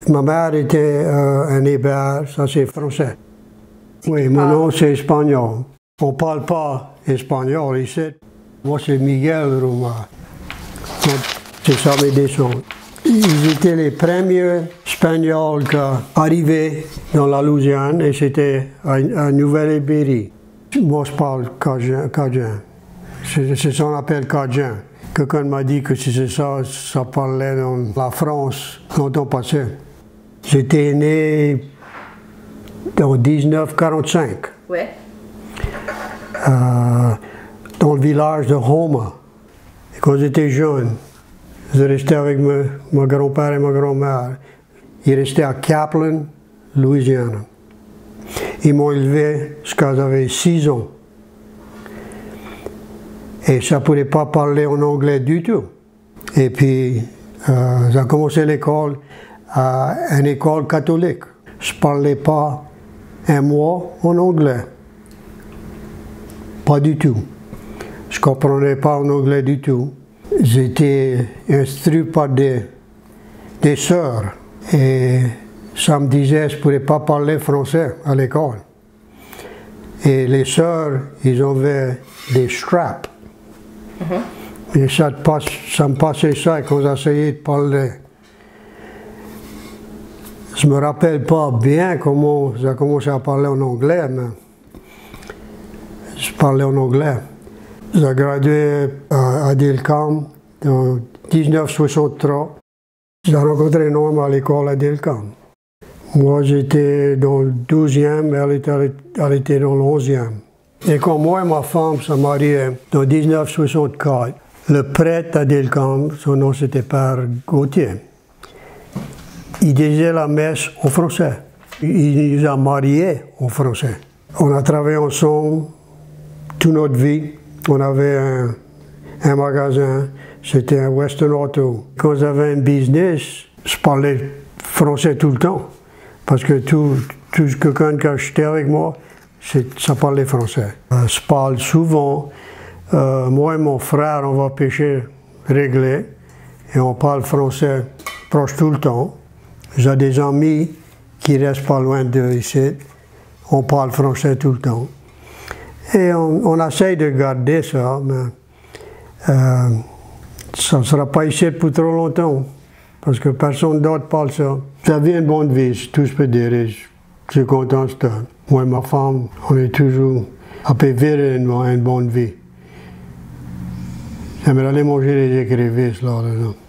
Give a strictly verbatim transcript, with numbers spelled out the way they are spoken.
Ma mère était euh, un hébert, ça c'est français. Oui, mon nom c'est espagnol. On ne parle pas espagnol ici. Moi c'est Miguel Romero. C'est ça mes descendants. Ils étaient les premiers Espagnols qui arrivaient dans la Louisiane et c'était à Nouvelle-Ibérie. Moi je parle cajun. C'est ça qu'on appelle cajun. Quelqu'un m'a dit que si c'est ça, ça parlait dans la France longtemps passé. J'étais né en dix-neuf quarante-cinq. Ouais. Euh, dans le village de Roma. Et quand j'étais jeune, je restais avec me, mon grand-père et ma grand-mère. Ils restaient à Captioning, Louisiana. Ils m'ont élevé jusqu'à j'avais six ans. Et ça ne pouvait pas parler en anglais du tout. Et puis, euh, j'ai commencé l'école à une école catholique. Je ne parlais pas un mot en anglais. Pas du tout. Je ne comprenais pas en anglais du tout. J'étais instruit par des, des sœurs. Et ça me disait que je ne pourrais pas parler français à l'école. Et les sœurs, ils avaient des straps. Mm-hmm. Et ça, passe, ça me passait ça quand j'essayais de parler. Je ne me rappelle pas bien comment j'ai commencé à parler en anglais, mais je parlais en anglais. J'ai gradué à, à Delcam en dix-neuf soixante-trois. J'ai rencontré une homme à l'école à Delcam. Moi, j'étais dans le douzième, elle était, elle était dans l'onzième. Et quand moi et ma femme se mariaient en dix-neuf soixante-quatre, le prêtre à Delcam, son nom c'était Père Gauthier, il disait la messe en français. Il nous a mariés en français. On a travaillé ensemble toute notre vie. On avait un, un magasin, c'était un Western Auto. Quand j'avais un business, je parlais français tout le temps. Parce que tout, tout quelqu'un qui achetait avec moi, ça parlait français. Euh, je parle souvent. Euh, moi et mon frère, on va pêcher réglé. Et on parle français proche tout le temps. J'ai des amis qui restent pas loin de ici. On parle français tout le temps. Et on, on essaye de garder ça, mais euh, ça ne sera pas ici pour trop longtemps. Parce que personne d'autre parle ça. Ça vient une bonne vie, c'est tout ce que je peux dire. Je suis content de ça. Moi et ma femme, on est toujours à peu vivre une, une bonne vie. J'aimerais aller manger les écrevisses là, là.